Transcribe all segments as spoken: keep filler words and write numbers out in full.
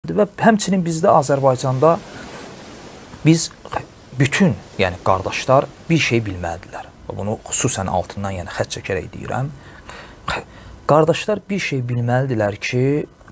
nemətdir və həmçinin bizdə Azərbaycanda biz bütün, yəni qardaşlar bir şey bilməlidirlər. Bunu xüsusən altından, yəni xətt çəkərək deyirəm. Qardaşlar bir şey bilməlidirlər ki,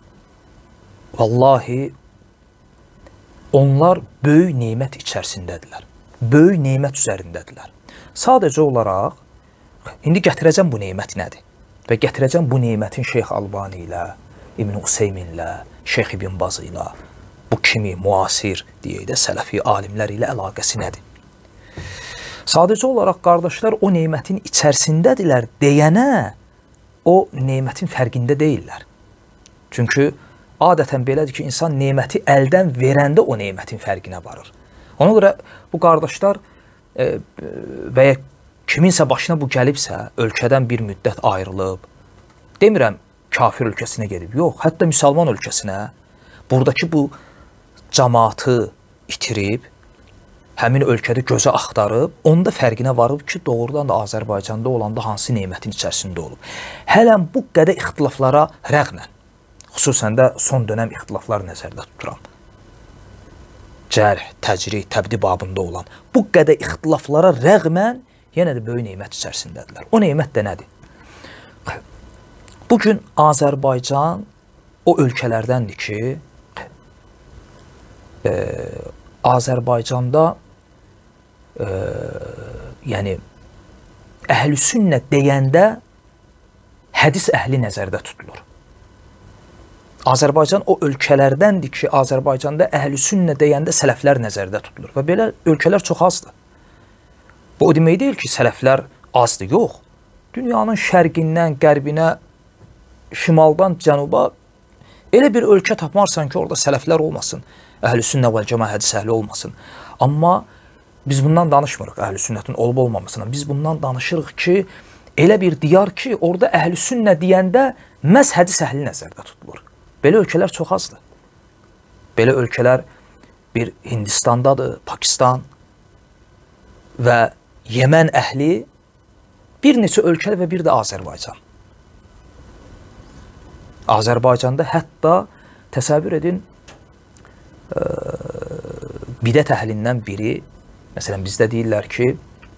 vallahi onlar böyük nemət içərisindədirlər. Böyük nemət üzərindədirlər. Sadəcə olaraq, indi gətirəcəm bu nemət nədir? Və gətirəcəm bu nemətin Şeyx Albani ilə, İbn Useymin ilə, Şeyx İbn Baz ilə, bu kimi müasir, deyək də, sələfi alimlər ilə əlaqəsi nədir? Sadəcə olaraq qardaşlar o nemətin içərisindədirlər deyənə, o nemətin fərqində deyirlər. Çünki adətən belədir ki, insan neməti əldən verəndə o nemətin fərqinə varır. Ona görə bu qardaşlar e, və ya kiminsə başına bu gəlibsə, ölkədən bir müddət ayrılıb, demirəm kafir ölkəsinə gedib, yox, hətta müsəlman ölkəsinə, buradakı bu cəmaatı itirib, həmin ölkədə gözə axtarıb, onda fərqinə varıb ki, doğrudan da Azərbaycanda olanda hansı nemətin içərisində olub. Hələn bu qədər ixtilaflara rəğmən, xüsusən də son dönəm ixtilafları nəzərdə tuturam. Cərh, təcri, təbdi babında olan bu qədər ixtilaflara rəğmən yenə də böyük nemət içərisindədirlər. O nemət də nədir? Bugün Azərbaycan o ölkələrdəndir ki, e, Azərbaycanda e, yəni əhl-i sünnə deyəndə hədis əhli nəzərdə tutulur. Azərbaycan o ölkələrdəndir ki, Azərbaycanda əhl-i sünnə deyəndə sələflər nəzərdə tutulur və belə ölkələr çox azdır. Bu o demək deyil ki, sələflər azdır, yox. Dünyanın şərqindən, qərbinə, şimaldan, cənuba elə bir ölkə tapmarsan ki, orada sələflər olmasın, əhl-i sünnə vəl cəma hədis əhli olmasın. Amma biz bundan danışmırıq, əhl-i sünnətin olub olmamasına. Biz bundan danışırıq ki, elə bir diyar ki, orada əhl-i sünnə deyəndə məhz hədis əhli nəzərdə tutulur. Belə ölkələr çox azdır. Belə ölkələr bir Hindistandadır, Pakistan və Yemən əhli, bir neçə ölkədə və bir də Azərbaycan. Azərbaycanda hətta təsəvvür edin, ə, bidət əhlindən biri, məsələn bizdə deyirlər ki,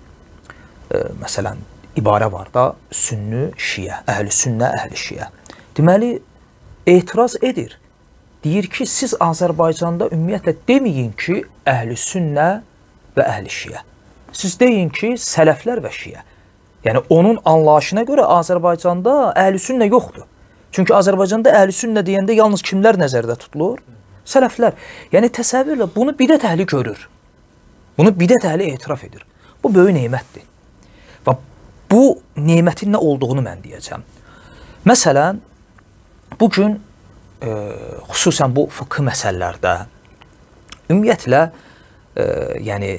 ə, məsələn ibarə var da, sünni şiə, əhl-i sünnə, əhl-i şiə. Deməli, etiraz edir. Deyir ki, siz Azərbaycanda ümumiyyətlə deməyin ki, əhl-i sünnə və əhl-i şiə. Siz deyin ki, sələflər və şiə. Yəni, onun anlayışına görə Azərbaycanda əhl-i sünnə yoxdur. Çünki Azərbaycanda əhl-i sünnə deyəndə yalnız kimlər nəzərdə tutulur? Sələflər. Yəni, təsəvvürlə bunu bidət əhli görür. Bunu bidət əhli etiraf edir. Bu böyük nemətdir. Və bu nemətin nə olduğunu mən deyəcəm. Məsələn, bugün e, xüsusən bu fıqh məsələlərdə ümumiyyətlə e, yəni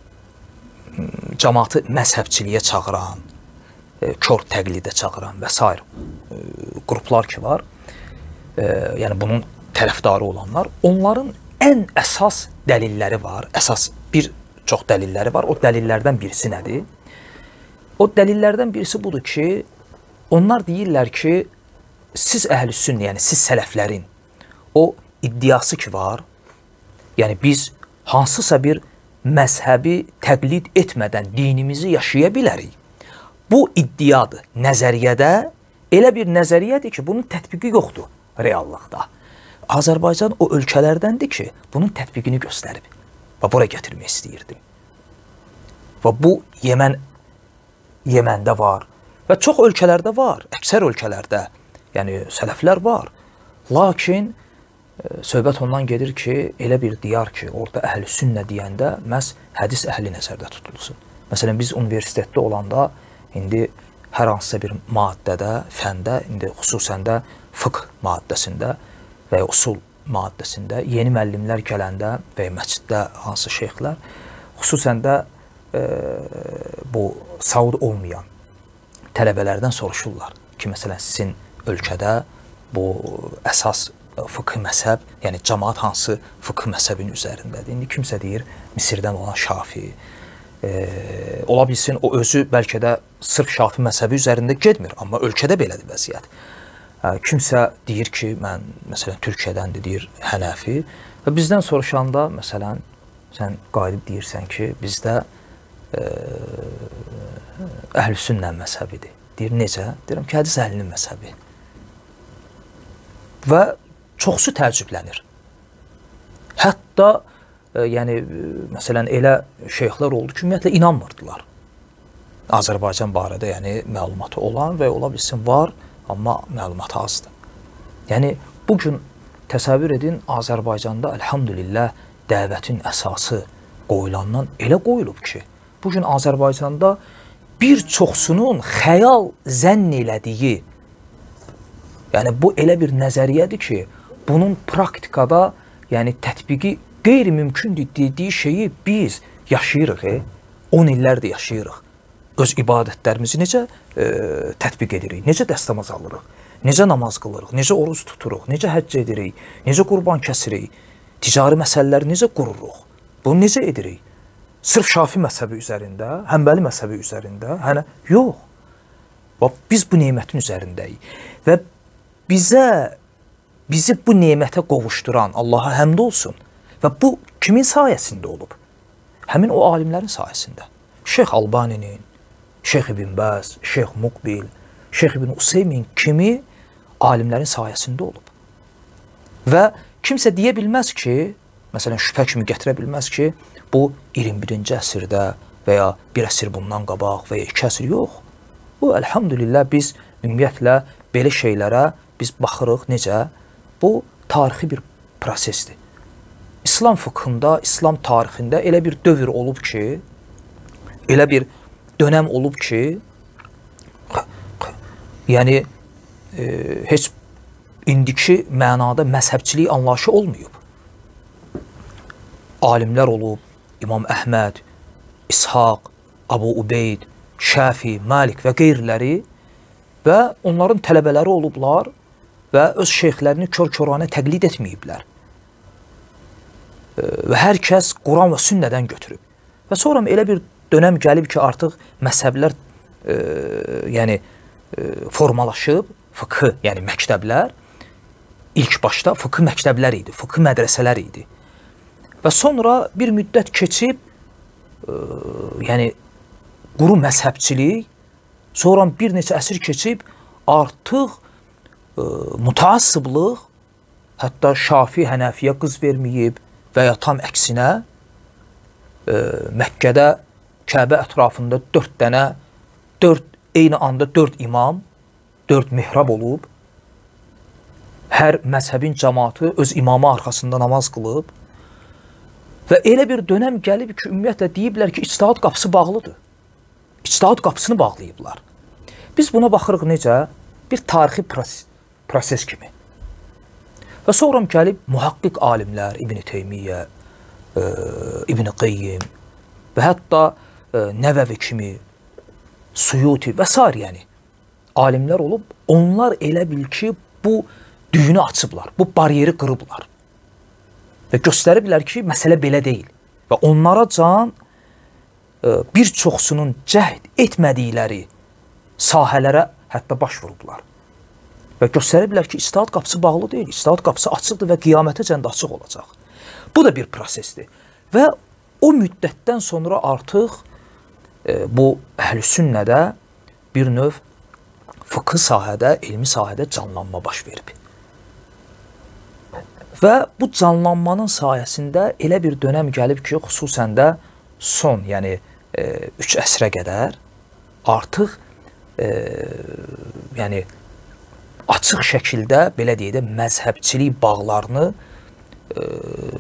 cəmaatı məzhəbçiliyə çağıran, e, kör təqlidə çağıran və s. E, qruplar ki var, e, yəni bunun tərəfdarı olanlar, onların ən əsas dəlilləri var, əsas bir çox dəlilləri var. O dəlillərdən birisi nədir? O dəlillərdən birisi budur ki, onlar deyirlər ki, siz əhl-i sünnə, yəni siz sələflərin o iddiası ki var, yəni biz hansısa bir məzhəbi təqlid etmədən dinimizi yaşaya bilərik. Bu iddiadır. Nəzəriyyədə elə bir nəzəriyyədir ki, bunun tətbiqi yoxdur reallıqda. Azərbaycan o ölkələrdəndir ki, bunun tətbiqini göstərib və bura gətirmək istəyirdim. Və bu Yemən, Yeməndə var və çox ölkələrdə var, əksər ölkələrdə, yəni sələflər var. Lakin söhbət ondan gedir ki, elə bir diyar ki, orada əhl-i sünnə deyəndə məhz hədis əhli nəzərdə tutulsun. Məsələn, biz universitetdə olanda indi hər hansısa bir maddədə, fəndə, indi xüsusən də fıqh maddəsində və ya usul maddəsində yeni müəllimlər gələndə və ya məsciddə hansı şeyxlər, xüsusən də e, bu saud olmayan tələbələrdən soruşurlar ki, məsələn, sizin ölkədə bu əsas fıqh məzhəb, yəni cəmaat hansı fıqh məzhəbinin üzərindədir. İndi kimsə deyir, Misirdən olan Şafi, e, ola bilsin o özü bəlkə də sırf Şafi məzhəbi üzərində getmir, amma ölkədə belədir vəziyyət. Kimsə deyir ki, mən məsələn Türkiyədəndir, deyir Hənəfi və bizdən soruşanda məsələn sən qayıdıb deyirsən ki, bizdə Əhlüsünnə məzhəbidir. Deyir, necə? Deyirəm ki, hədis əhlinin məzhəbi. Və çoxsu təəccüblənir. Hətta, yəni, məsələn, elə şeyxlər oldu ki, ümumiyyətlə inanmırdılar. Azərbaycan barədə, yəni, məlumatı olan və ola bilsin var, amma məlumatı azdır. Yəni, bugün təsəvvür edin, Azərbaycanda, əlhamdülillah, dəvətin əsası qoyulandan elə qoyulub ki, bugün Azərbaycanda bir çoxsunun xəyal zənn elədiyi, yəni bu elə bir nəzəriyyədir ki, bunun praktikada, yəni tətbiqi qeyri-mümkündür dediyi şeyi biz yaşayırıq, e? on illərdir yaşayırıq. Öz ibadətlərimizi necə e, tətbiq edirik, necə dəstəmaz alırıq, necə namaz qılırıq, necə oruz tuturuq, necə həcc edirik, necə qurban kəsirik, ticari məsələləri necə qururuq, bunu necə edirik? Sırf Şafi məzhəbi üzərində, Həmbəli məzhəbi üzərində, hənə, yox. Bax, biz bu nemətin üzərindəyik və bizə, bizi bu nemətə qovuşduran Allaha həmd olsun və bu kimin sayəsində olub? Həmin o alimlərin sayəsində. Şeyx Albaninin, Şeyx İbn Bəz, Şeyx Muqbil, Şeyx İbn Useymin kimi alimlərin sayəsində olub. Və kimsə deyə bilməz ki, məsələn, şübhə kimi gətirə bilməz ki, bu iyirmi birinci əsrdə və ya bir əsr bundan qabaq və ya iki əsr yox. Bu, əlhamdülillah, biz ümumiyyətlə belə şeylərə biz baxırıq necə? Bu, tarixi bir prosesdir. İslam fıkhında, İslam tarixində elə bir dövr olub ki, elə bir dönəm olub ki, yəni e, heç indiki mənada məzhəbçilik anlayışı olmayıb. Alimlər olub, İmam Əhməd, İshaq, Abu Ubeyd, Şəfi, Malik və qeyriləri və onların tələbələri olublar və öz şeyxlərini kör-körənə təqlid etməyiblər. Və hər kəs Quran və sünnədən götürüb. Və sonra elə bir dönəm gəlib ki, artıq məzhəblər e, yəni, e, formalaşıb, fıqhı, yəni məktəblər, ilk başda fıqhı məktəblər idi, fıqhı mədrəsələr idi. Və sonra bir müddət keçib, e, yəni quru məzhəbçilik, sonra bir neçə əsr keçib, artıq e, mütəassıblıq, hətta Şafi Hənəfiyə qız verməyib və ya tam əksinə, e, Məkkədə Kəbə ətrafında dörd dənə, dörd, eyni anda dörd imam, dörd mihrab olub, hər məzhəbin cəmaatı öz imamı arxasında namaz qılıb, və elə bir dönəm gəlib ki, ümumiyyətlə deyiblər ki, ictihad qapısı bağlıdır. İctihad qapısını bağlayıblar. Biz buna baxırıq necə? Bir tarixi proses, proses kimi. Və sonra gəlib mühaqqiq alimlər, İbn Teymiyyə, e, İbn Qeyyim və hətta e, Nəvəvi kimi, Suyuti və s. yəni alimlər olub, onlar elə bil ki, bu düyünü açıblar, bu bariyeri qırıblar. Və göstəriblər ki, məsələ belə deyil. Və onlara can e, bir çoxsunun cəhd etmədikləri sahələrə hətta baş vurublar. Və göstəriblər ki, ictihad qapısı bağlı deyil, ictihad qapısı açıqdır və qiyamətəcən də açıq olacaq. Bu da bir prosesdir. Və o müddətdən sonra artıq e, bu Əhlüsünnədə bir növ fıqhı sahədə, elmi sahədə canlanma baş verib. Və bu canlanmanın sayəsində elə bir dönəm gəlib ki, xüsusən də son, yəni e, üç əsrə qədər artıq e, yəni açıq şəkildə, belə deyək də, məzhəbçilik bağlarını e,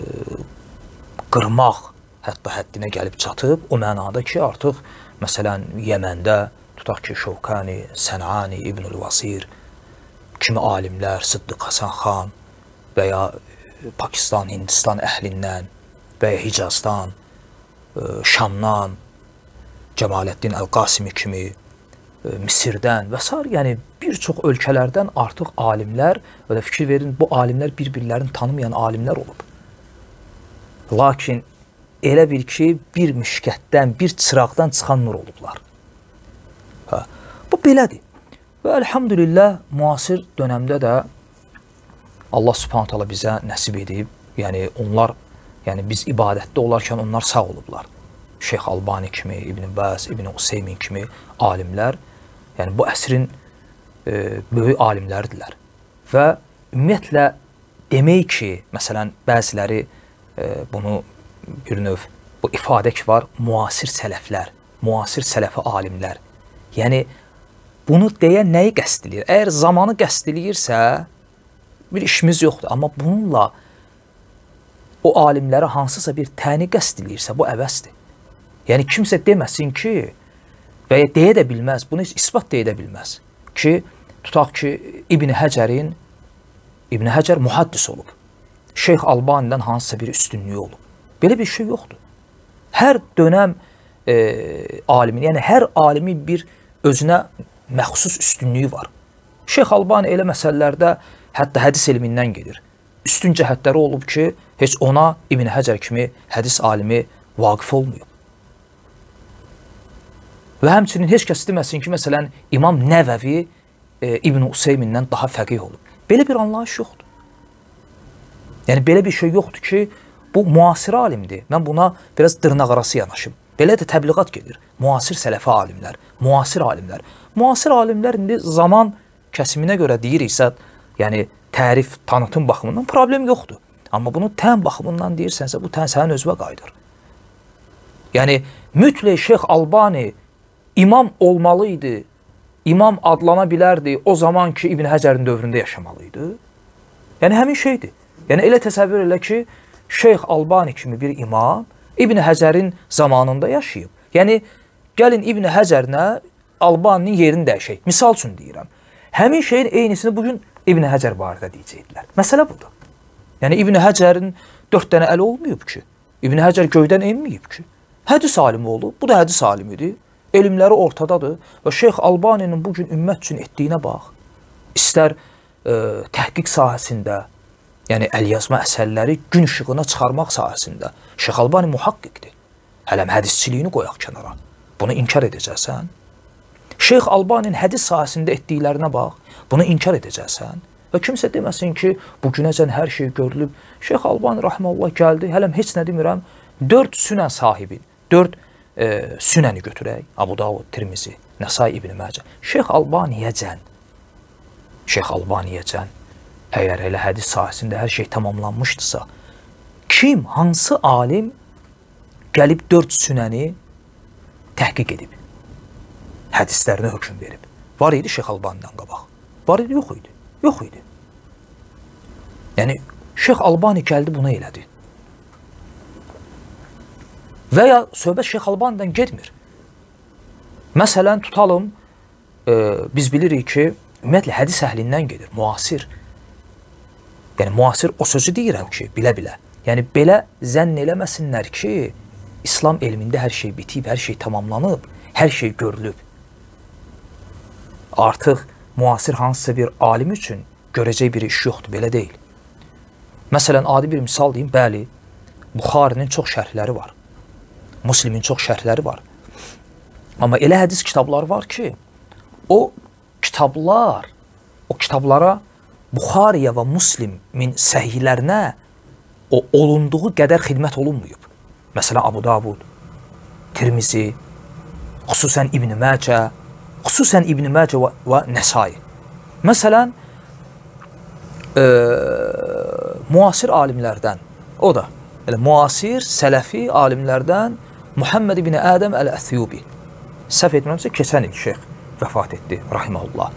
qırmaq hətta həddinə gəlib çatıb. O mənada ki, artıq məsələn Yəməndə tutaq ki, Şovkani, Sənani, İbnül Vasir kimi alimlər, Sıddıq Həsən xan və ya Pakistan, Hindistan əhlindən və ya Hicazdan, Şamdan, Cəmaləddin Əl-Qasimi kimi, Misirdən və s. yəni bir çox ölkələrdən artıq alimlər, və də fikir verin, bu alimlər bir-birlərini tanımayan alimlər olub. Lakin elə bil ki, bir müşkətdən, bir çıraqdan çıxan nur olublar. Hə. Bu belədir. Və elhamdülillah müasir dönəmdə də Allah Subhanahu taala bizə nəsib edib. Yəni onlar, yəni biz ibadətdə olarkən onlar sağ olublar. Şeyx Albani kimi, İbn Baz, İbn Useymin kimi alimlər, yəni bu əsrin e, böyük alimlərdilər. Və ümumiyyətlə demək ki, məsələn, bəziləri e, bunu bir növ bu ifadə ki var, müasir sələflər, müasir sələfi alimlər. Yəni bunu deyən nəyi qəsd edir? Əgər zamanı qəsd eləyirsə, bir işimiz yoxdur. Amma bununla o alimlərə hansısa bir təni qəsd eləyirsə, bu əvəzdir. Yəni kimsə deməsin ki, və ya deyə də bilməz, bunu isbat deyə də bilməz ki, tutaq ki, İbn Həcərin, İbn Həcər muhaddis olub. Şeyx Albani'dən hansısa bir üstünlüyü olub. Belə bir şey yoxdur. Hər dönəm e, alimin, yəni hər alimin bir özünə məxsus üstünlüyü var. Şeyx Albani elə məsələlərdə hətta hədis elmindən gedir. Üstün cəhətləri olub ki, heç ona İbn Həcər kimi hədis alimi vaqif olmuyor. Və həmçinin heç kəs deməsin ki, məsələn, İmam Nəvəvi e, İbn Useymindən daha fəqih olub. Belə bir anlayış yoxdur. Yəni, belə bir şey yoxdur ki, bu müasir alimdir. Mən buna biraz dırnaqarası yanaşım. Belə də təbliğat gedir. Müasir sələfi alimlər, müasir alimlər. Müasir alimlər indi zaman kəsiminə görə deyiriksə, yəni tərif, tanıtım baxımından problem yoxdur. Amma bunu tən baxımından deyirsənsə, bu tən sənin özünə qayıdır. Yəni, mütləq Şeyx Albani imam olmalıydı, imam adlana bilərdi o zaman ki, İbn Həcərin dövründə yaşamalıydı. Yəni, həmin şeydir. Yəni, elə təsəvvür elə ki, Şeyx Albani kimi bir imam İbn Həcərin zamanında yaşayıb. Yəni, gəlin İbn Həcərlə Albaninin yerini dəyişək. Misal üçün deyirəm. Həmin şeyin eynisini bugün İbn Həcər barədə deyəcəkdilər. Məsələ budur. Yəni, İbn Həcərin dörd dənə əli olmayıb ki. İbn Həcər göydən enməyib ki. Hədis alimi olub, bu da hədis alimidir. Elmləri ortadadır və Şeyx Albaninin bugün ümmət üçün etdiyinə bax. İstər e, təhqiq sahəsində, yəni əlyazma əsərləri gün işığına çıxarmaq sahəsində. Şeyx Albani muhaqqiqdir. Hələm hədisçiliyini qoyaq kənara. Bunu inkar edəcəksən. Şeyx Albaninin hədis sahəsində etdiklərinə bax. Bunu inkar edəcəksən. Və kimsə deməsin ki, bugünəcən hər şey görülüb. Şeyx Albani rahmanullah gəldi. Hələm heç nə demirəm. Dörd sünən sahibi, dörd e, sünəni götürək. Abu Davud, Tirmizi, Nəsai, İbn Məcə. Şeyx Albaniyəcən, Şeyx Albaniyəcən, əgər elə hədis sahəsində hər şey tamamlanmışdısa, kim, hansı alim gəlib dörd sünəni təhqiq edib, hədislərinə hökm verib? Var idi Şeyx Albanidən qabaq. Var idi, yox idi. Yox idi. Yəni, Şeyx Albani gəldi, buna elədi. Və ya söhbət Şeyx Albanidən getmir. Məsələn, tutalım, e, biz bilirik ki, ümumiyyətlə, hədis əhlindən gedir, müasir. Yəni, müasir o sözü deyirəm ki, bilə-bilə. Yəni, belə zənn eləməsinlər ki, İslam elmində hər şey bitib, hər şey tamamlanıb, hər şey görülüb. Artıq müasir hansısa bir alim üçün görəcək bir iş yoxdur, belə deyil. Məsələn, adi bir misal deyim, bəli, Buxarinin çox şərhləri var. Müslimin çox şərhləri var. Amma elə hədis kitabları var ki, o kitablar, o kitablara Buxariyə və Müslimin səhihlərinə o olunduğu qədər xidmət olunmayıb. Məsələn, Abu Davud, Tirmizi, xüsusən İbn Məcə, xüsusən İbn Məcə və, və Nəsai. Məsələn, e, müasir alimlərdən, o da, elə müasir, sələfi alimlərdən Muhammed ibn Ədəm Əl-Əthiyubi. Səhv etmirəmsə, keçən il şeyx vəfat etdi, rahiməhullah.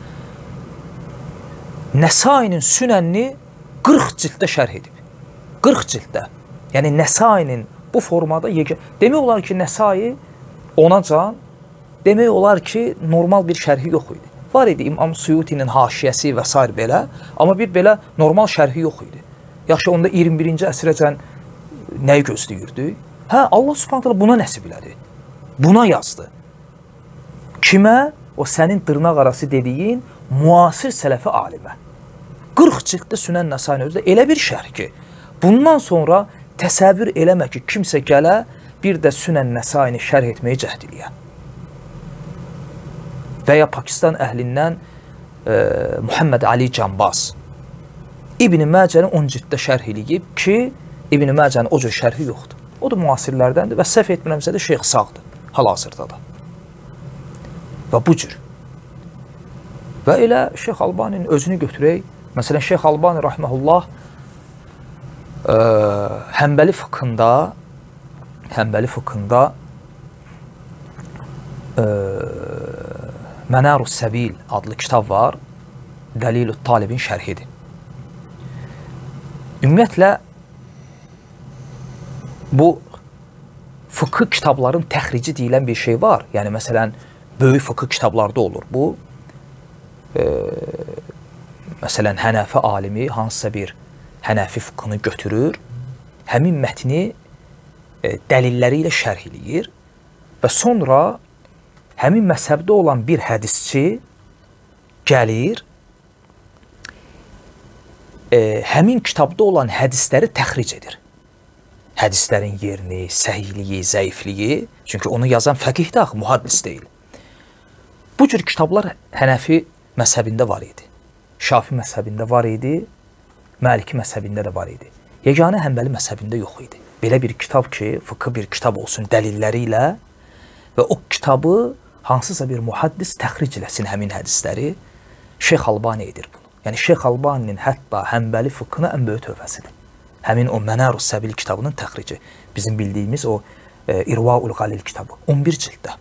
Nəsainin sünənini qırx cilddə şərh edib. qırx cilddə. Yəni, Nəsainin bu formada yegə... Demək olar ki, Nəsai ona can, demək olar ki, normal bir şərhi yox idi. Var idi İmam Suyutinin haşiyəsi və s. belə, amma bir belə normal şərhi yox idi. Yaxşı, onda iyirmi birinci əsrəcən nəyi gözləyirdi? Hə, Allah Subhanahu taala buna nəsib elədi. Buna yazdı. Kimə? O sənin dırnaq arası dediyin müasir sələfi alimə. qırx cilddə Sünən Nəsainin özü də elə bir şərh ki, bundan sonra təsəvvür eləmə ki, kimsə gələ bir də Sünən Nəsaini şərh etməyə cəhd eləyə. Və ya Pakistan əhlindən e, Muhammed Ali Canbaz İbn Məcəni on cilddə şərh eləyib ki, İbn Məcənin o cür şərhi yoxdur. O da müasirlərdəndir və səhv etmirəmsə də Şeyx Sağdır hal-hazırda da. Və bu cür. Və elə Şeyx Albaninin özünü götürək. Məsələn, Şeyx Albani rahmehullah ə, Həmbəli fıkhında Həmbəli fıkhında ə, Mənarus Səbil adlı kitab var. Dəlilü Talibin şərhidir. Ümumiyyətlə bu fıkhı kitabların təxrici deyilən bir şey var. Yəni məsələn böyük fıkhı kitablarda olur. Bu e, məsələn Hənəfi alimi hansısa bir Hənəfi fıkhını götürür, həmin mətni e, dəlilləri ilə şərh eləyir və sonra həmin məzhəbdə olan bir hədisçi gəlir, e, həmin kitabda olan hədisləri təxric edir. Hədislərin yerini, səhihliyi, zəifliyi, çünki onu yazan fəqih də, muhaddis deyil. Bu cür kitablar Hənəfi məzhəbində var idi, Şafi məzhəbində var idi, Maliki məzhəbində də var idi. Yeganə Həmbəli məzhəbində yox idi. Belə bir kitab ki, fıkhı bir kitab olsun dəlilləri ilə və o kitabı hansısa bir muhaddis təxric eləsin həmin hədisləri, Şeyx Albani edir bunu. Yəni Şeyx Albaninin hətta Həmbəli fıkhına ən böyük tövhəsidir. Həmin o Mənarus Səbil kitabının təxrici. Bizim bildiyimiz o e, İrvaul Qalil kitabı. on bir cilddə.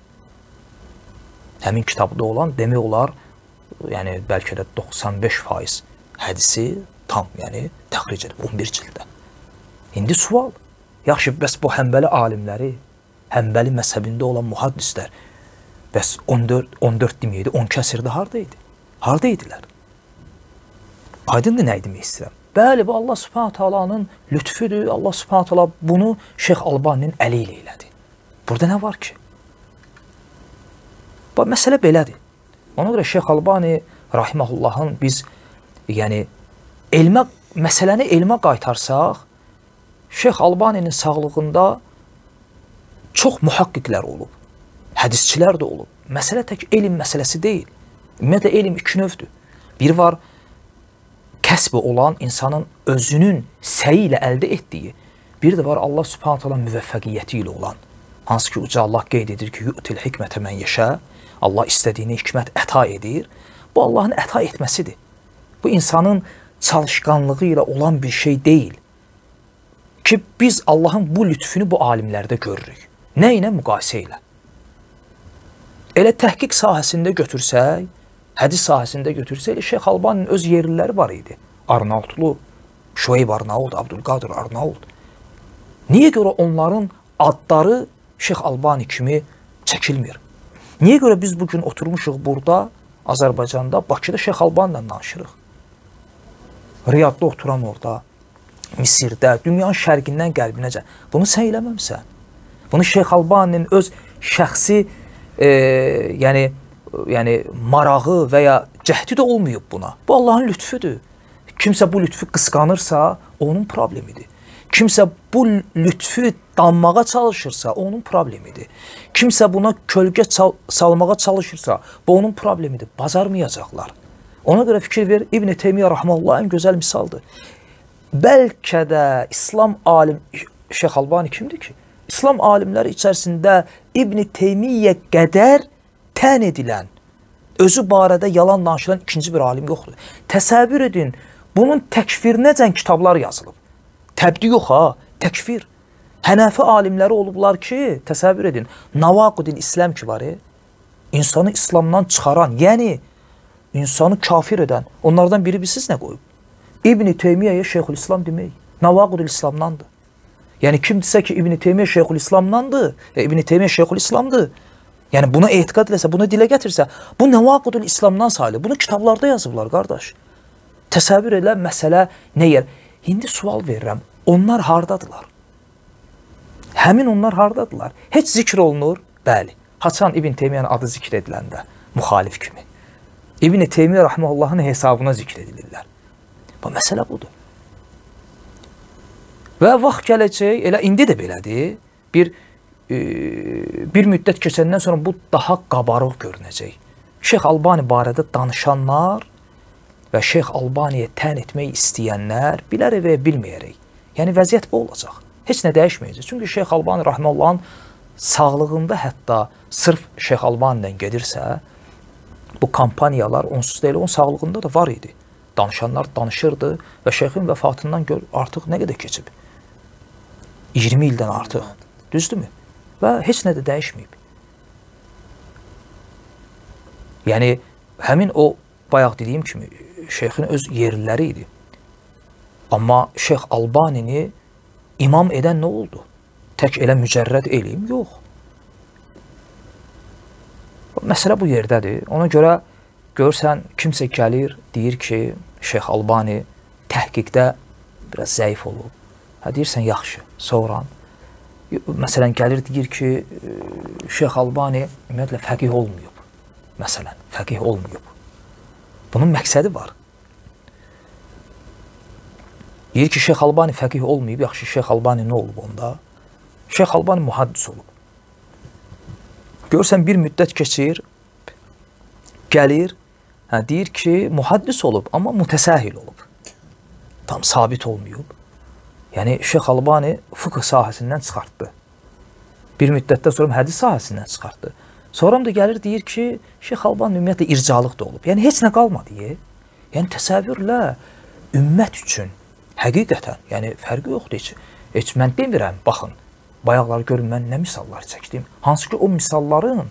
Həmin kitabda olan demək olar, yəni bəlkə də doxsan beş faiz hədisi tam, yəni təxric edib on bir cilddə. İndi sual, yaxşı, bəs bu Həmbəli alimləri, Həmbəli məzhəbində olan muhaddislər, bəs on dörd, on dörd deməyəydi, on iki əsrdə harada idi? Harada idilər? Aydındır nə demək istəyirəm? Bəli, bu Allah Subhanahu taalanın lütfüdür. Allah Subhanahu taala bunu Şeyx Albaninin əli ilə elədi. Burada nə var ki? Bax, məsələ belədir. Ona görə Şeyx Albani rahimehullahın biz, yəni elmə, məsələni elmə qaytarsaq, Şeyx Albaninin sağlığında çox mühaqqiqlər olub, hədisçilər də olub. Məsələ tək elm məsələsi deyil. Ümumiyyətlə, elm iki növdür. Bir var, kəsbi olan insanın özünün səyi ilə əldə etdiyi, bir də var Allah Subhanahu taala müvəffəqiyyəti ilə olan. Hansı ki, Uca Allah qeyd edir ki, yu'til hikmətə mən yeşə, Allah istədiyini hikmət əta edir. Bu Allahın əta etməsidir. Bu insanın çalışqanlığı ilə olan bir şey deyil. Ki biz Allahın bu lütfünü bu alimlərdə görürük. Nə ilə? Müqayisə ilə. Elə təhqiq sahəsində götürsək, hədis sahəsində götürsək, elə Şeyx Albaninin öz yerliləri var idi. Arnautlu, Şüeyb Arnaut, Abdülqadir Arnaut. Niyə görə onların adları Şeyx Albani kimi çəkilmir? Niyə görə biz bugün oturmuşuq burada, Azərbaycanda, Bakıda Şeyx Albani ilə danışırıq? Riyadda oturan orada, Misirdə, dünyanın şərqindən qərbinəcə. Bunu sən eləməmsən. Bunu Şeyx Albaninin öz şəxsi, e, yəni, yəni marağı və ya cəhdi də olmayıb buna. Bu Allahın lütfüdür. Kimsə bu lütfü qısqanırsa, onun problemidir. Kimsə bu lütfü danmağa çalışırsa, onun problemidir. Kimsə buna kölgə salmağa çalışırsa, bu onun problemidir. Bacarmayacaqlar. Ona görə fikir ver, İbn Teymiyyə rahmehullah ən gözəl misaldır. Bəlkə də İslam alim, Şeyx Albani kimdir ki? İslam alimləri içərisində İbn Teymiyyə qədər tən edilən, özü barədə yalan danışılan ikinci bir alim yoxdur. Təsəvvür edin, bunun təkfirinəcən kitablar yazılıb. Təbdi yox ha, təkfir. Hənəfi alimləri olublar ki, təsəvvür edin, Navaqudil İslam ki var, e? İnsanı İslamdan çıxaran, yəni insanı kafir edən, onlardan biri bilsiz nə qoyub? İbn Teymiyyəyə Şeyxülislam demək, Navaqudil İslamdandır. Yəni kimdirsə ki, İbn Teymiyyə Şeyxülislamdandır, e, İbn Teymiyyə Şeyxülislamdır. Yəni buna etiqad eləsə, buna dilə gətirsə, bu Nəvaqudul İslamdan sayılır. Bunu kitablarda yazıblar, qardaş. Təsəvvür elə məsələ nə yer? İndi sual verirəm, onlar hardadılar? Həmin onlar hardadılar? Heç zikr olunur? Bəli. Haçan İbn Teymiyyənin adı zikr ediləndə, müxalif kimi. İbn Teymiyyə rahimehullahın hesabına zikr edilirlər. Bu məsələ budur. Və vaxt gələcək, elə indi də belədir, bir e, bir müddət keçəndən sonra bu daha qabarıq görünəcək. Şeyx Albani barədə danışanlar və Şeyx Albaniyə tən etmək istəyənlər bilərək və ya bilməyərək. Yəni vəziyyət bu olacaq. Heç nə dəyişməyəcək. Çünki Şeyx Albani rahimehullahın sağlığında hətta sırf Şeyx Albanidən gedirsə, bu kampaniyalar onsuz deyil, onun sağlığında da var idi. Danışanlar danışırdı və şeyxin vəfatından gör artıq nə qədər keçib? iyirmi ildən artıq. Düzdürmü? Və heç nə də dəyişməyib. Yəni həmin o bayaq dediyim kimi şeyxin öz yerliləri idi. Amma Şeyx Albanini imam edən nə oldu? Tək elə mücərrəd elm yox. Məsələ bu yerdədir. Ona görə görsən kimsə gəlir, deyir ki, Şeyx Albani təhqiqdə biraz zəif olub. Hə deyirsən yaxşı. Sonra məsələn gəlir deyir ki, Şeyx Albani ümumiyyətlə fəqih olmayıb. Məsələn, fəqih olmayıb. Bunun məqsədi var. Deyir ki, Şeyx Albani fəqih olmayıb, yaxşı Şeyx Albani nə olub onda? Şeyx Albani muhaddis olub. Görsən bir müddət keçir, gəlir, hə, deyir ki, muhaddis olub, amma mütəsahil olub. Tam sabit olmayıb. Yəni Şeyx Albani fıqh sahəsindən çıxartdı. Bir müddətdən sonra hədis sahəsindən çıxartdı. Sonra da gəlir deyir ki, Şeyx Albani ümumiyyətlə ircalıq da olub. Yəni heç nə qalmadı. Yəni təsəvvürlə ümmət üçün həqiqətən, yəni fərqi yoxdur heç. Heç mən demirəm, baxın, bayaqlar görün mən nə misallar çəkdim. Hansı ki o misalların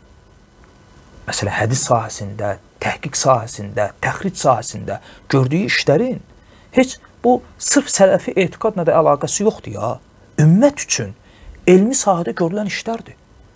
məsələn hədis sahəsində, təhqiq sahəsində, təxric sahəsində gördüyü işlərin heç bu sırf sələfi etiqadla da əlaqəsi yoxdur ya. Ümmət üçün elmi sahədə görülən işlərdir.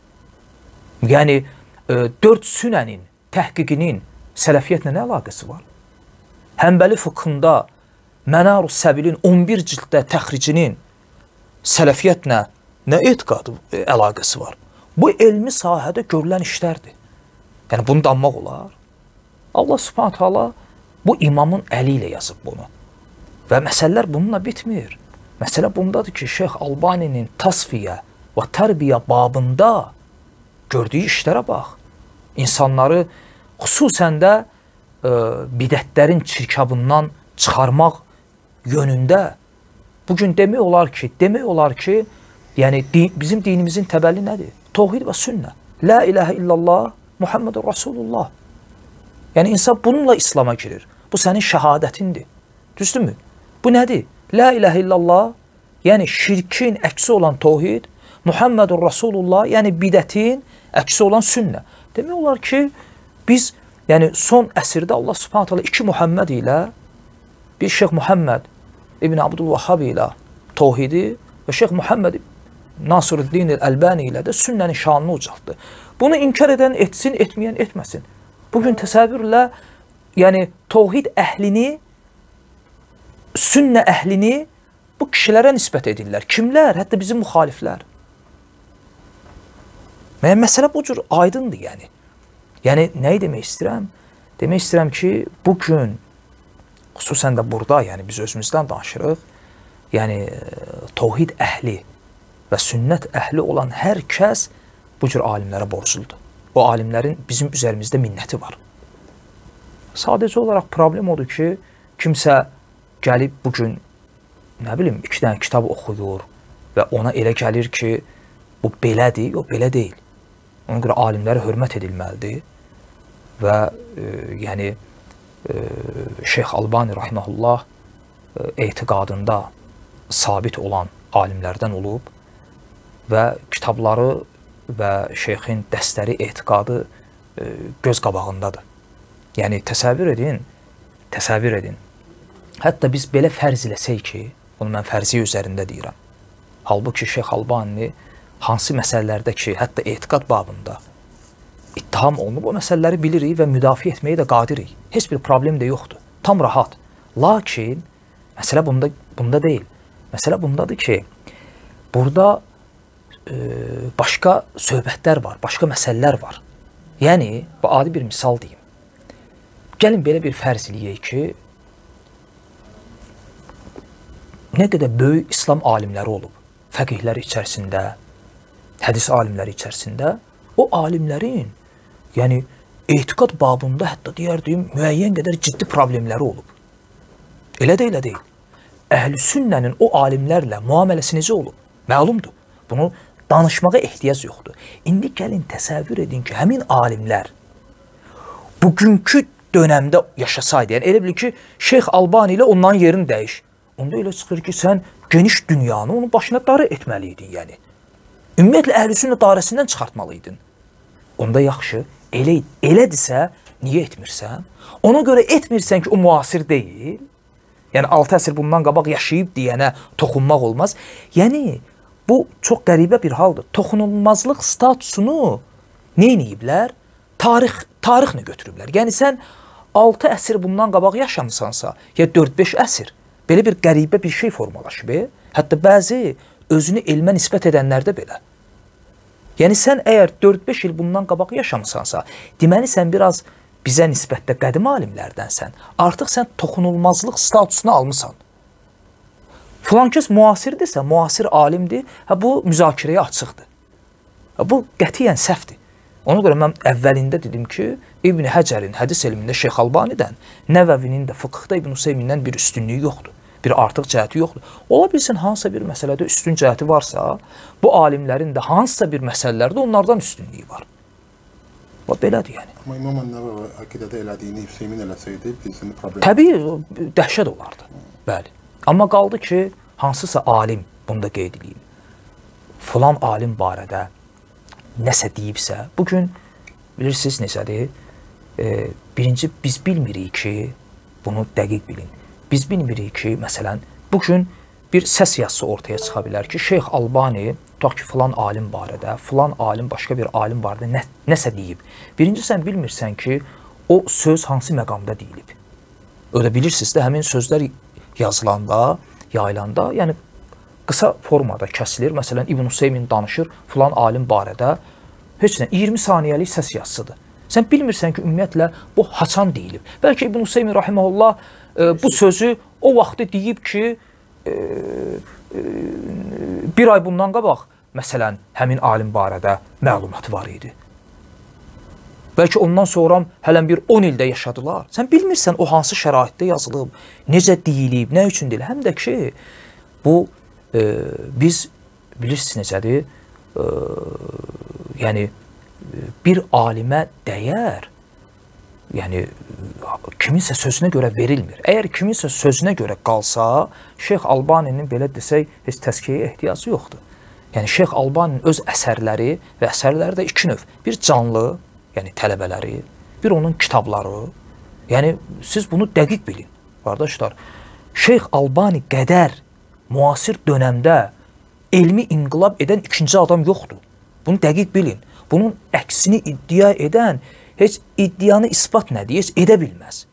Yəni e, dörd sünənin təhqiqinin sələfiyyətlə nə əlaqəsi var? Həmbəli fıqhında Mənarus Səbilin on bir cilddə təxricinin sələfiyyətlə nə etiqadı e, əlaqəsi var? Bu elmi sahədə görülən işlərdir. Yəni bunu danmaq olar. Allah Subhanahu taala bu imamın əli ilə yazıb bunu. Və məsələlər bununla bitmir. Məsələ bundadır ki, Şeyx Albaninin tasfiyə və tərbiyə babında gördüyü işlərə bax. İnsanları xüsusən də e, bidətlərin çirkabından çıxarmaq yönündə bugün demək olar ki, demək olar ki, yəni di, bizim dinimizin təbəlli nədir? Tevhid və sünnə. La ilahə illallah Muhammedur Rasulullah. Yəni insan bununla İslam'a girir. Bu sənin şəhadətindir. Düzdürmü? Bu nədir? La ilahə illallah, yəni şirkin əksi olan tevhid, Muhammedur Rasulullah, yəni bidətin əksi olan sünnə. Demək olar ki, biz yəni son əsrdə Allah Subhanahu taala iki Muhammed ilə bir Şeyx Muhammed İbn Abdülvahhab ilə tevhidi və Şeyx Muhammed Nasiruddin el-Əlbani ilə də sünnənin şanını ucaltdı. Bunu inkar edən etsin, etməyən etməsin. Bugün təsəvvürlə yəni tevhid əhlini, sünnə əhlini bu kişilərə nisbət edirlər. Kimlər? Hətta bizim müxaliflər. Yəni, məsələ bu cür aydındır yəni. Yəni, nəyi demək istəyirəm? Demək istəyirəm ki, bugün, xüsusən də burada, yəni biz özümüzdən danışırıq, yəni tevhid əhli və sünnət əhli olan hər kəs bu cür alimlərə borcludur. O alimlərin bizim üzərimizdə minnəti var. Sadəcə olaraq problem odur ki, kimsə gəlib bugün, nə bilim, iki dənə kitab oxuyur və ona elə gəlir ki, bu belədir, yox, belə deyil. Ona görə alimlərə hörmət edilməlidir və e, yəni e, Şeyx Albani rahimehullah e, etiqadında sabit olan alimlərdən olub və kitabları və şeyxin dəstəri etiqadı e, göz qabağındadır. Yəni təsəvvür edin, təsəvvür edin. Hətta biz belə fərz eləsək ki, bunu mən fərziyə üzərində deyirəm. Halbuki Şeyx Albani hansı məsələlərdə ki, hətta etiqad babında ittiham olunub, o məsələləri bilirik və müdafiə etməyə də qadirik. Heç bir problem də yoxdur. Tam rahat. Lakin məsələ bunda, bunda deyil. Məsələ bundadır ki, burada e, başqa söhbətlər var, başqa məsələlər var. Yəni, bu adi bir misal deyim. Gəlin belə bir fərz eləyək ki, nə qədər böyük İslam alimləri olub, fəqihlər içərisində, hədis alimləri içərisində, o alimlərin, yəni etiqad babında hətta deyərdim, müəyyən qədər ciddi problemləri olub. Elə də elə deyil. Əhl-i sünnənin o alimlərlə müamiləsi necə olub? Məlumdur. Bunu danışmağa ehtiyac yoxdur. İndi gəlin təsəvvür edin ki, həmin alimlər bugünkü dönəmdə yaşasaydı, yəni elə bil ki, Şeyx Albani ilə onların yerini dəyiş. Onda elə çıxır ki, sən geniş dünyanı onun başına darı etməliydin, yəni. Ümumiyyətlə, əhl-i sünnə dairəsindən çıxartmalıydın. Onda yaxşı, elə, elədirsə, niyə etmirsən? Ona görə etmirsən ki, o müasir deyil. Yəni, altı əsr bundan qabaq yaşayıb deyənə toxunmaq olmaz. Yəni, bu çox qəribə bir haldır. Toxunulmazlıq statusunu neyniyiblər? Tarix, tarixini götürüblər. Yəni, sən altı əsr bundan qabaq yaşamısansa, ya dörd-beş əsr, belə bir qəribə bir şey formalaşıb. Hətta bəzi özünü elmə nisbət edənlərdə belə. Yəni, sən əgər dörd-beş il bundan qabaq yaşamısansa, deməli, sən biraz bizə nisbətdə qədim alimlərdənsən, artıq sən toxunulmazlıq statusunu almısan. Filan kəs müasirdirsə, müasir alimdir, hə, bu müzakirəyə açıqdır. Hə, bu qətiyyən səhvdir. Ona görə mən əvvəlində dedim ki, İbn Həcərin hədis elmində Şeyx Albanidən, Nəvəvinin də fıqhda İbn Hüseymindən bir üstünlüyü yoxdur. Bir artıq cəhəti yoxdur. Ola bilsin, hansısa bir məsələdə üstün cəhəti varsa, bu alimlərin də hansısa bir məsələlərdə onlardan üstünlüyü var. O belədir yəni. Amma İmam Nəvəvi əqidədə elədiyini Hüseymin eləsəydi, bizim problem... Təbii, dəhşət olardı. Bəli. Amma qaldı ki, hansısa alim, bunu da qeyd edeyim, filan alim barədə nəsə deyibsə, bugün bilirsiniz necədir? E, birinci, biz bilmirik ki, bunu dəqiq bilin. Biz bilmirik ki, məsələn, bugün bir səs yazısı ortaya çıxa bilər ki, Şeyx Albani, tutaq ki, filan alim barədə, filan alim başqa bir alim barədə nə, nəsə deyib. Birinci, sən bilmirsən ki, o söz hansı məqamda deyilib. Öyle bilirsiniz də, həmin sözlər yazılanda, yayılanda, yəni qısa formada kəsilir. Məsələn, İbn Hüseymin danışır filan alim barədə, heç nə, iyirmi saniyəlik səs yazısıdır. Sən bilmirsən ki, ümumiyyətlə, bu haçan deyilib. Bəlkə İbn Hüseymin rahimehullah e, bu sözü o vaxtı deyib ki, e, e, bir ay bundan qabaq, məsələn, həmin alim barədə məlumatı var idi. Bəlkə ondan sonra hələn bir on ildə yaşadılar. Sən bilmirsən o hansı şəraitdə yazılıb, necə deyilib, nə üçün deyil. Həm də ki, bu e, biz bilirsiniz necədir, e, yəni bir alimə dəyər, yəni kiminsə sözünə görə verilmir. Əgər kiminsə sözünə görə qalsa, Şeyx Albaninin belə desək, heç təskiyə ehtiyacı yoxdur. Yəni Şeyx Albaninin öz əsərləri və əsərləri də iki növ. Bir canlı, yəni tələbələri, bir onun kitabları. Yəni siz bunu dəqiq bilin, qardaşlar. Şeyx Albani qədər müasir dönəmdə elmi inqilab edən ikinci adam yoxdur. Bunu dəqiq bilin. Bunun əksini iddia edən heç iddianı isbat nədir, heç edə bilməz.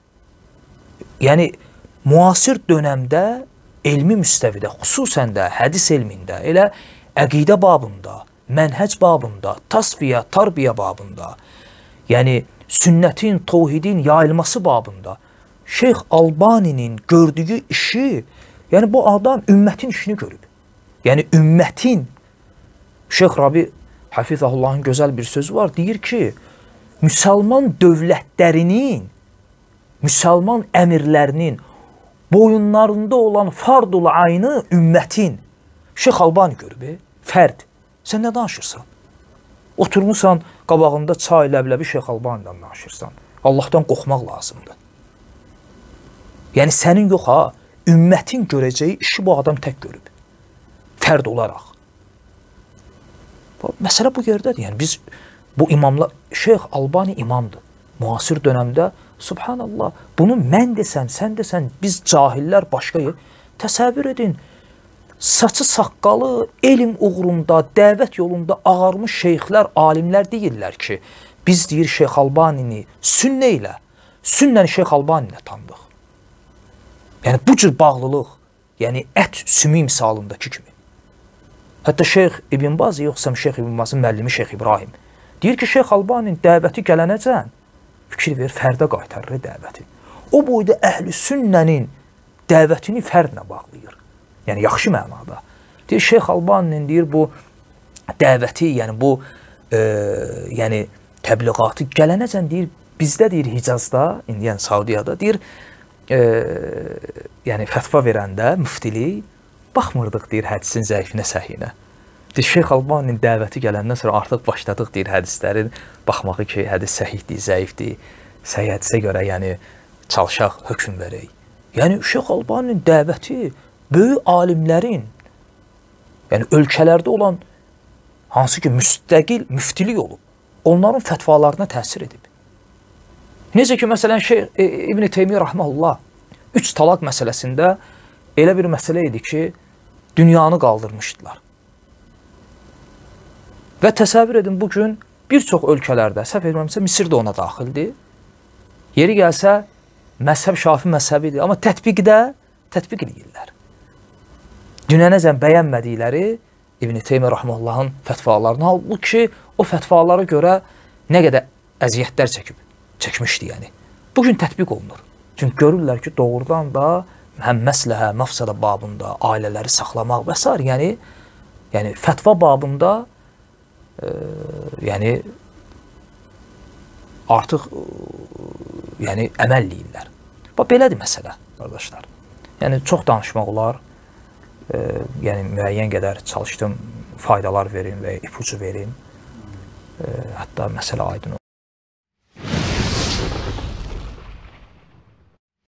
Yəni müasir dönəmdə elmi müstəvidə, xüsusən də hədis elmində, elə əqidə babında, mənhəc babında, tasfiyə, tarbiyə babında, yəni sünnətin, təvhidin yayılması babında Şeyx Albaninin gördüyü işi, yəni bu adam ümmətin işini görüb. Yəni ümmətin, Şeyx Rabi Hafizahullahın gözəl bir sözü var, deyir ki, müsəlman dövlətlərinin, müsəlman əmirlərinin boyunlarında olan fardul aynı ümmətin Şeyx Albani görüb, fərd. Sən nə danışırsan? Oturmuşsan qabağında çay, ləbləbi Şeyx Albani'dən danışırsan. Allahdan qorxmaq lazımdır. Yəni sənin yox ha, ümmətin görəcəyi işi bu adam tək görüb. Fərd olaraq. Məsələ bu yerdədir. Yəni biz bu imamlar, Şeyx Albani imamdır. Müasir dönəmdə, subhanallah, bunu mən desəm, sən desən, biz cahillər başqa yer. Təsəvvür edin, saçı saqqalı, elm uğrunda, dəvət yolunda ağarmış şeyxlər, alimlər deyirlər ki, biz deyir Şeyx Albanini sünnə ilə, sünnəni Şeyx Albani ilə tanıdıq. Yəni bu cür bağlılıq, yəni ət sümü misalındakı kimi. Hətta Şeyx İbn Baz, yoxsa Şeyx İbn Bazın müəllimi Şeyx İbrahim deyir ki, Şeyx Albaninin dəvəti gələnəcən fikir ver, fərdə qaytarır dəvəti. O boyda əhl-i sünnənin dəvətini fərdlə bağlayır. Yəni yaxşı mənada. Deyir Şeyx Albaninin deyir bu dəvəti, yəni bu e, yəni təbliğatı gələnəcən deyir, bizdə deyir Hicazda, indi yəni Saudiyada deyir, e, yəni fətva verəndə müftilik baxmırdıq deyir hədisin zəifinə, səhinə. Deyir, Şeyx Albaninin dəvəti gələndən sonra artıq başladıq deyir hədislərin baxmağı ki, hədis səhihdir, zəifdir, səhih hədisə görə yəni çalışaq, hökm verək. Yəni Şeyx Albaninin dəvəti böyük alimlərin, yəni ölkələrdə olan hansı ki müstəqil müftilik olub, onların fətvalarına təsir edib. Necə ki, məsələn, Şeyx e, İbn Teymiyyə Rahmanullah üç talaq məsələsində elə bir məsələ idi ki, dünyanı qaldırmışdılar. Və təsəvvür edin, bugün bir çox ölkələrdə, səhv etmirəmsə, Misir də ona daxildir. Yeri gəlsə, məzhəb şafi məzhəbidir, amma tətbiqdə tətbiq edirlər. Dünənəcən bəyənmədikləri İbn Teymiyyə Rahmanullahın fətvalarını, halbuki o fətvalara görə nə qədər əziyyətlər çəkib, çəkmişdi yəni. Bugün tətbiq olunur. Çünki görürlər ki, doğrudan da həm məsləhə, məfsədə babında ailələri saxlamaq və s. yəni, yəni fətva babında e, yəni artıq e, yəni əməl eləyirlər. Bax, belədir məsələ, qardaşlar. Yəni, çox danışmaq olar. E, yəni, müəyyən qədər çalışdım, faydalar verin və ipucu verin. E, hətta məsələ aydın olsun.